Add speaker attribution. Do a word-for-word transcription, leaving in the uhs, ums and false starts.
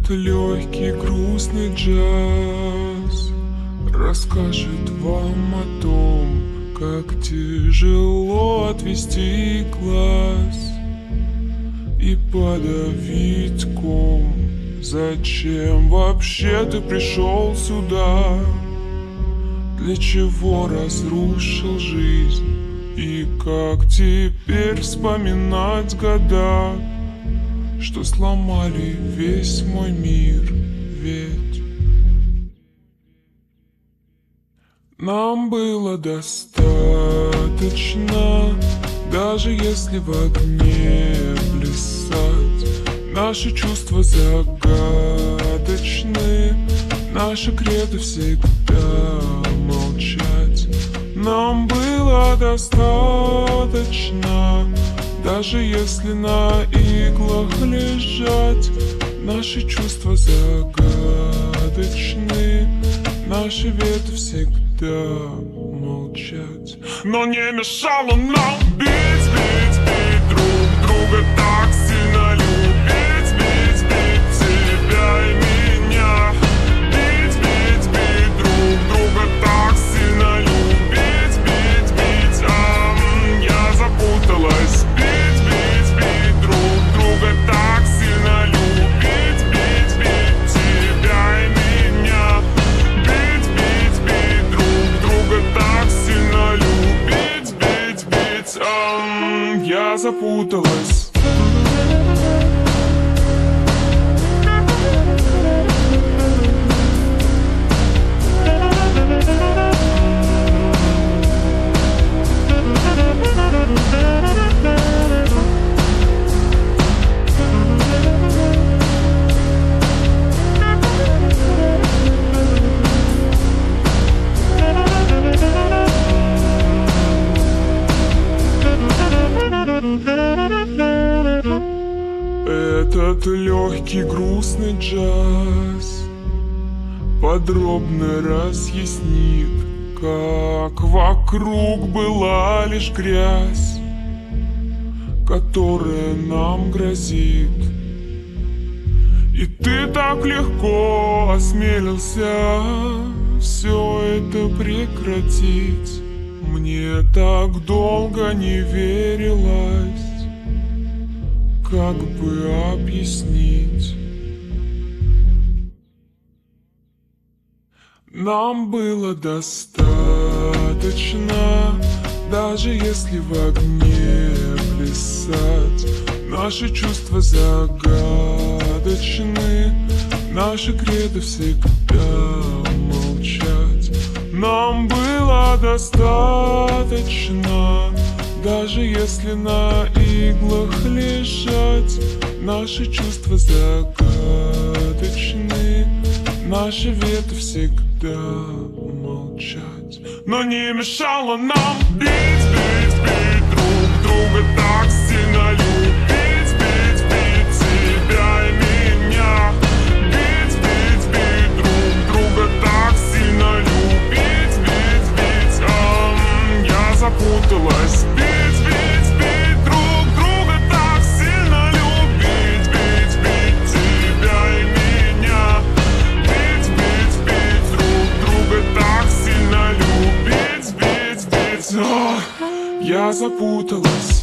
Speaker 1: Этот легкий грустный джаз расскажет вам о том, как тяжело отвести глаз и подавить ком. Зачем вообще ты пришел сюда? Для чего разрушил жизнь? И как теперь вспоминать года, что сломали весь мой мир? Ведь нам было достаточно, даже если в огне плясать. Наши чувства загадочны, наше кредо всегда молчать. Нам было достаточно, даже если на иглах лежать. Наши чувства загадочны, наши веты всегда молчать. Но не мешало нам бить, бить, бить друг друга так сильно, любить, бить, бить тебя и меня. Бить, бить, бить друг друга так сильно, любить, бить, бить, а я запуталась. Бить, бить, бить друг друга так сильно, любить, бить, бить тебя и меня. Бить, бить, бить друг друга так сильно, любить, бить, бить, а я запуталась. Этот легкий грустный джаз подробно разъяснит, как вокруг была лишь грязь, которая нам грозит. И ты так легко осмелился все это прекратить. Мне так долго не верилось, как бы объяснить. Нам было достаточно, даже если в огне плясать. Наши чувства загадочны, наши кредо всегда молчать. Нам было достаточно, даже если на иглах лежать. Наши чувства загадочны, наши веты всегда молчать. Но не мешало нам бить, бить, бить друг друга так сильно, любить, бить, бить тебя и меня. Бить, бить, бить друг друга так сильно, любить, бить, бить, а я запуталась. Бить, бить, бить друг друга так сильно, любить, бить, бить тебя и меня. Бить, бить, бить друг друга так сильно, любить, бить, бить, о, я запуталась.